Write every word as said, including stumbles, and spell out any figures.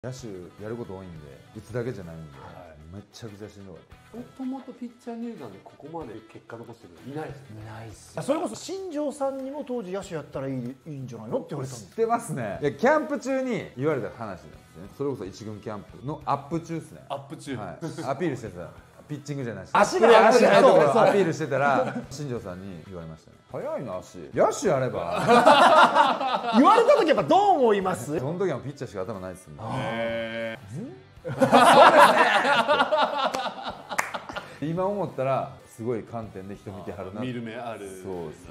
野手やること多いんで、打つだけじゃないんで、はい、めちゃくちゃしんどかった。 もともとピッチャー入団でここまで結果残してる人いないですよね。 いないっす。それこそ新庄さんにも当時野手やったらいい、いいんじゃないのって言われたんです。 知ってますね。いやキャンプ中に言われた話なんですね。それこそ一軍キャンプのアップ中ですね。 アップ中、 はい、アピールしてた。ピッチングじゃないし、 足が足がところアピールしてたら新庄さんに言われましたね。早いな足。野手やれば。 言われた時やっぱどう思います？ その時はピッチャーしか頭ないですもん。 へ今思ったらすごい観点で人見てはるな。 見る目ある。 そうです。